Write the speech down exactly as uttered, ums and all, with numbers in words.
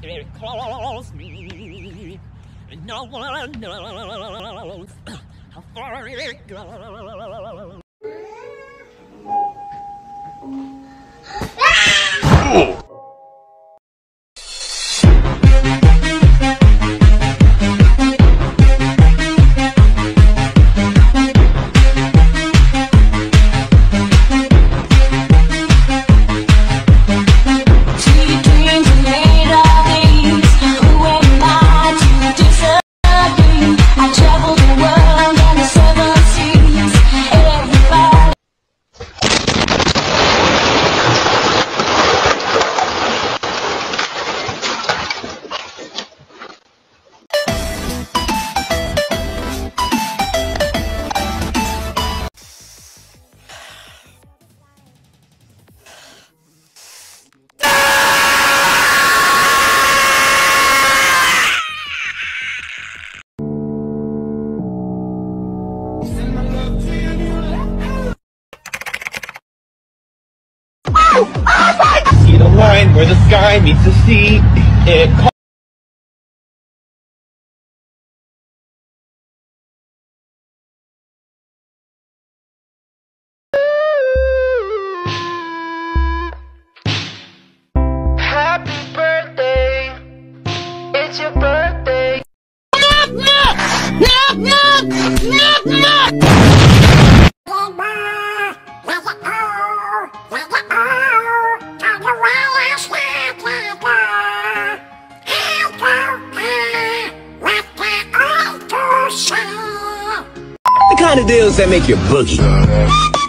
It calls me, and no one knows how far it goes. See the line where the sky meets the sea. It Happy birthday. It's your birthday. Knock, knock, knock, knock, knock, knock. The kind of deals that make you boogie.